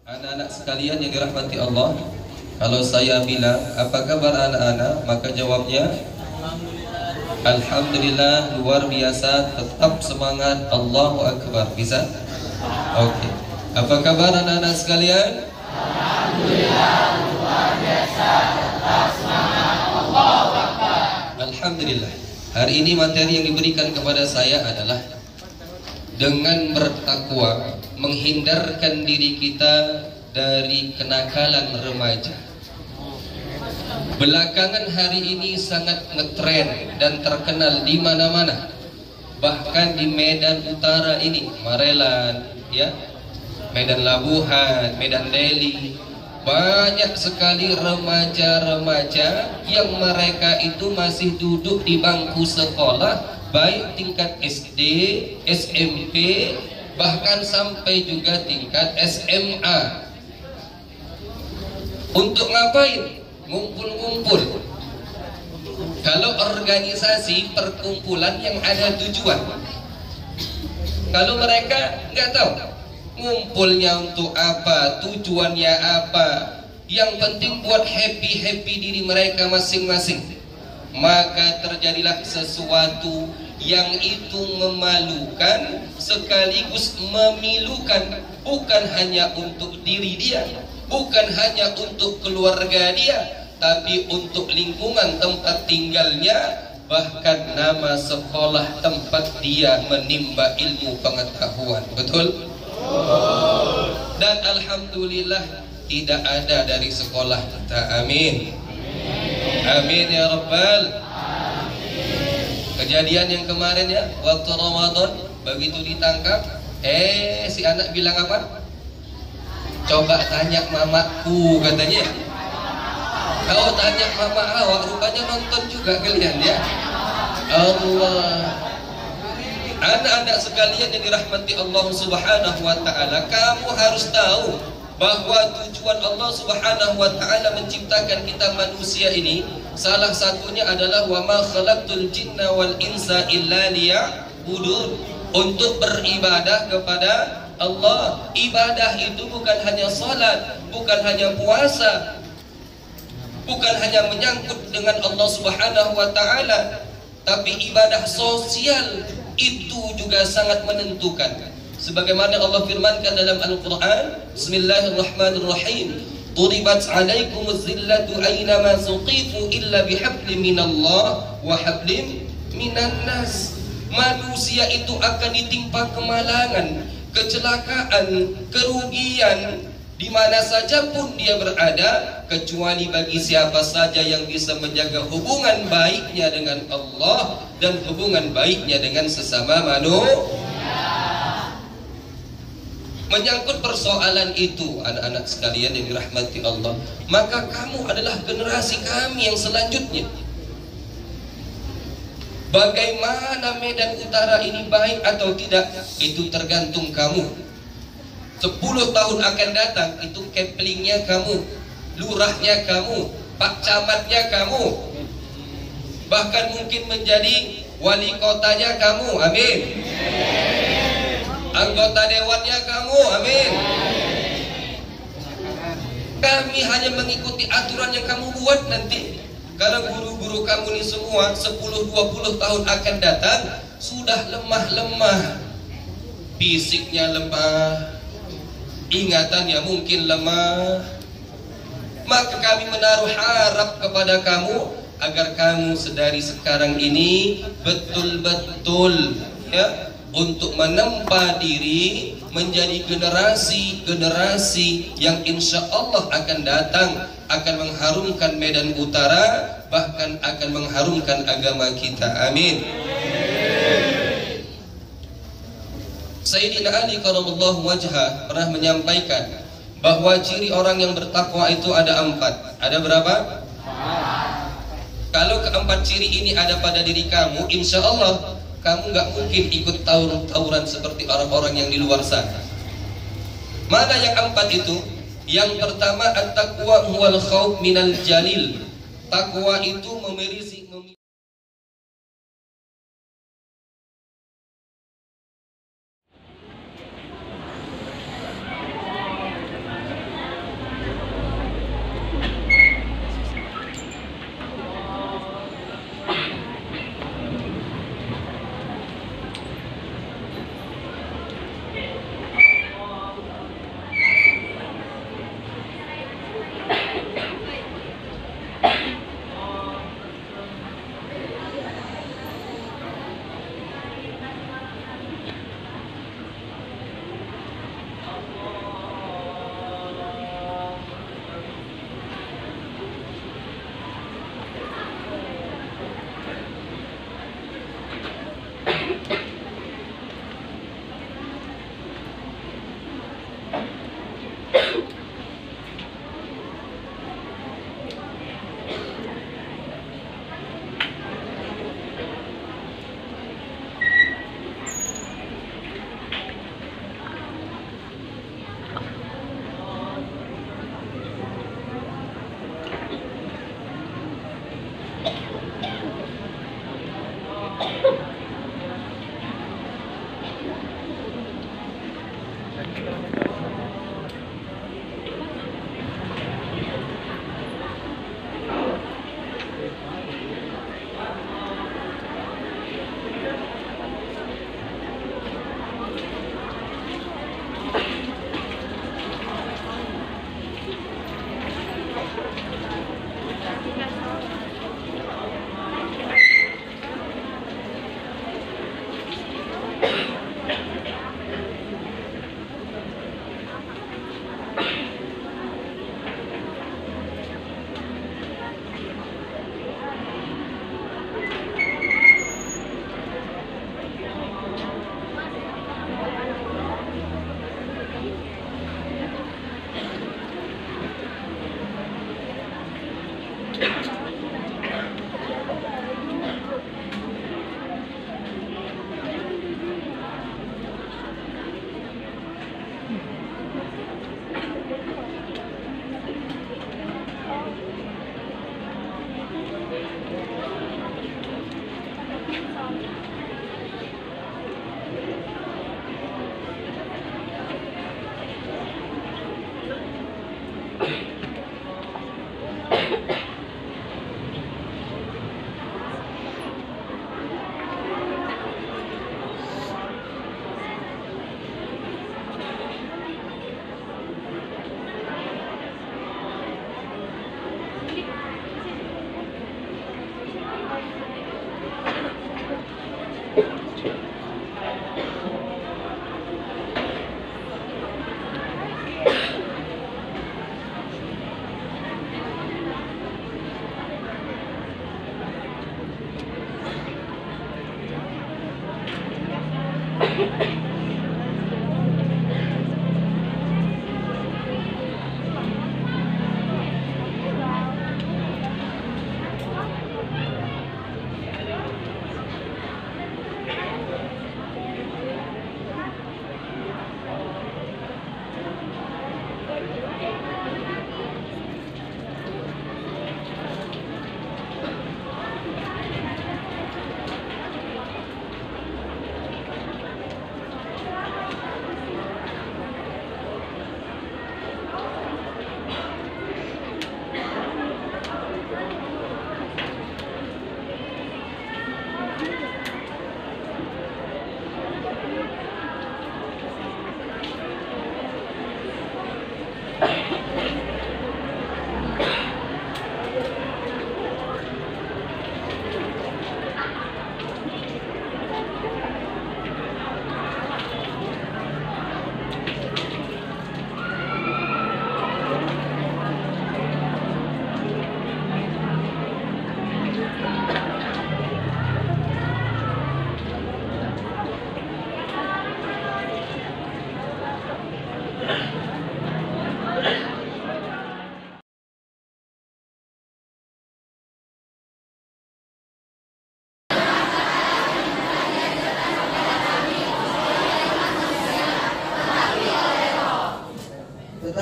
Anak-anak sekalian yang dirahmati Allah, kalau saya bilang apa kabar anak-anak, maka jawabnya Alhamdulillah, luar biasa, tetap semangat, Allahu Akbar. Bisa? Oke. Apa kabar anak-anak sekalian? Alhamdulillah, luar biasa, tetap semangat, Allahu Akbar. Alhamdulillah. Hari ini materi yang diberikan kepada saya adalah dengan bertakwa menghindarkan diri kita dari kenakalan remaja. Belakangan hari ini sangat ngetren dan terkenal di mana-mana. Bahkan di Medan Utara ini, Marelan, ya, Medan Labuhan, Medan Deli, banyak sekali remaja-remaja yang mereka itu masih duduk di bangku sekolah, baik tingkat SD, SMP, bahkan sampai juga tingkat SMA. Untuk ngapain? Ngumpul-ngumpul. Kalau organisasi perkumpulan yang ada tujuan. Kalau mereka nggak tahu ngumpulnya untuk apa, tujuannya apa, yang penting buat happy diri mereka masing-masing, maka terjadilah sesuatu yang itu memalukan sekaligus memilukan, bukan hanya untuk diri dia, bukan hanya untuk keluarga dia, tapi untuk lingkungan tempat tinggalnya, bahkan nama sekolah tempat dia menimba ilmu pengetahuan. Betul? Dan alhamdulillah tidak ada dari sekolah kita. Amin. Amin ya Rabbal. Kejadian yang kemarin ya, waktu Ramadan, begitu ditangkap, si anak bilang apa? Coba tanya mamaku, katanya. Kau tanya mama awak, rupanya nonton juga kalian ya. Allah. Anak-anak sekalian yang dirahmati Allah Subhanahu wa taala, kamu harus tahu bahwa tujuan Allah Subhanahu wa taala menciptakan kita manusia ini salah satunya adalah wa ma khalaqtul jinna wal insa illa liya'budun, untuk beribadah kepada Allah. Ibadah itu bukan hanya salat, bukan hanya puasa, bukan hanya menyangkut dengan Allah Subhanahu wa taala, tapi ibadah sosial itu juga sangat menentukan. Sebagaimana Allah firmankan dalam Al-Qur'an, Bismillahirrahmanirrahim, Duribat 'alaikumuz zillatu aynama suqifu illa bihablin minallah wa hablin minan nas. Manusia itu akan ditimpa kemalangan, kecelakaan, kerugian di mana saja pun dia berada, kecuali bagi siapa saja yang bisa menjaga hubungan baiknya dengan Allah dan hubungan baiknya dengan sesama manusia. Menyangkut persoalan itu, anak-anak sekalian yang dirahmati Allah, maka kamu adalah generasi kami yang selanjutnya. Bagaimana Medan Utara ini baik atau tidak, itu tergantung kamu. 10 tahun akan datang, itu keplingnya kamu, lurahnya kamu, pak camatnya kamu, bahkan mungkin menjadi wali kotanya kamu. Amin. Anggota dewannya kamu. Amin. Kami hanya mengikuti aturan yang kamu buat nanti. Karena guru-guru kamu ini semua 10-20 tahun akan datang sudah lemah-lemah, fisiknya lemah, ingatannya mungkin lemah. Maka kami menaruh harap kepada kamu agar kamu sedari sekarang ini betul-betul ya, untuk menempa diri menjadi generasi-generasi yang insya Allah akan datang, akan mengharumkan Medan Utara, bahkan akan mengharumkan agama kita. Amin. Sayyidina Ali karramallahu wajhah pernah menyampaikan bahwa ciri orang yang bertakwa itu ada 4. Ada berapa? 4. Kalau keempat ciri ini ada pada diri kamu, insya Allah kamu gak mungkin ikut tawuran seperti orang-orang yang di luar sana. Mana yang 4 itu? Yang pertama, at-taqwa huwal khauf minal jalil. Takwa itu memerisi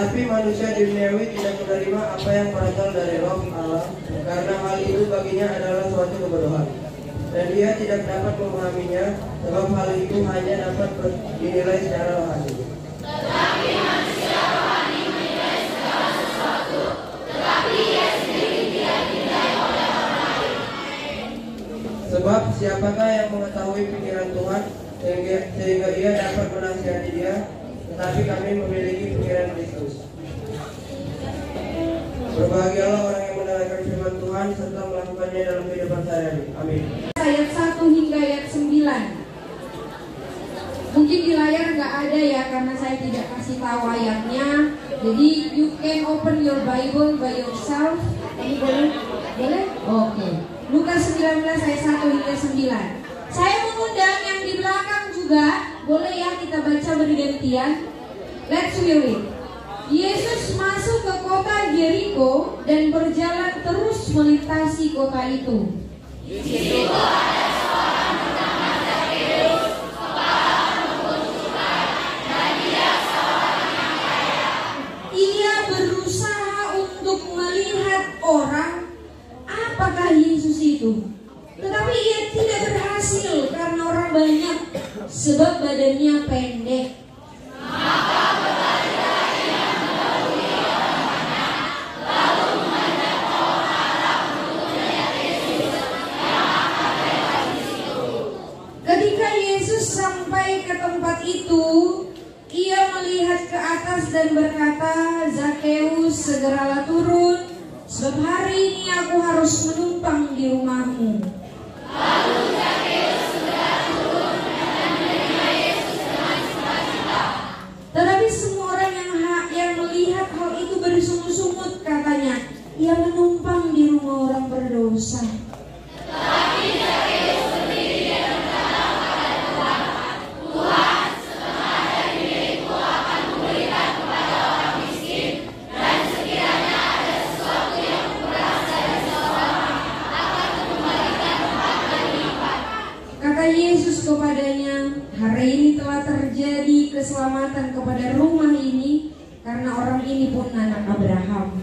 Tetapi manusia duniawi tidak menerima apa yang berasal dari roh Allah, karena hal itu baginya adalah suatu kebodohan. Dan dia tidak dapat memahaminya, sebab hal itu hanya dapat dinilai secara rohani. Tetapi manusia rohani menilai segala sesuatu, tetapi ia sendiri tidak dinilai oleh orang lain. Sebab siapakah yang mengetahui pikiran Tuhan sehingga ia dapat menasihati dia? Tetapi kami memiliki pikiran Kristus. Berbahagialah orang yang mendengarkan firman Tuhan serta melakukannya dalam kehidupan sehari-hari. Amin. Ayat 1 hingga ayat 9. Mungkin di layar nggak ada ya, karena saya tidak kasih tahu ayatnya. Jadi you can open your Bible by yourself. Ini boleh? Boleh? Oke. Lukas 19 ayat 1 hingga 9. Saya mengundang yang di belakang juga. Boleh ya kita baca bergantian. Let's hear it. Yesus masuk ke kota Jericho dan berjalan terus melintasi kota itu. Di situ ada seorang bernama Zakheus, kepala pengurus cukai, dan dia seorang yang kaya. Ia berusaha untuk melihat orang apakah Yesus itu. Tetapi ia tidak berhasil karena orang banyak, sebab badannya pendek. Maka berlari-lari yang mendahului orang banyak, lalu menghadap pohon ara untuk melihat Yesus yang akan lewat di situ. Ketika Yesus sampai ke tempat itu, ia melihat ke atas dan berkata, Zakheus, segeralah turun, sebab hari ini aku harus menumpang di rumahmu. Lalu Zakheus segera turun dan menerima Yesus dengan sukacita. Tetapi semua orang yang melihat hal itu bersungut-sungut, katanya, ia menumpang di rumah orang berdosa. Tetapi Zakheus berdiri dan berkata kepada Tuhan, Tuhan, setengah dari milikku akan kuberikan kepada orang miskin, dan sekiranya ada sesuatu yang kuperas dari seorang akan kukembalikan 4 kali lipat. Kata Yesus kepadanya, hari ini telah terjadi keselamatan kepada rumah ini, karena orang ini pun anak Abraham.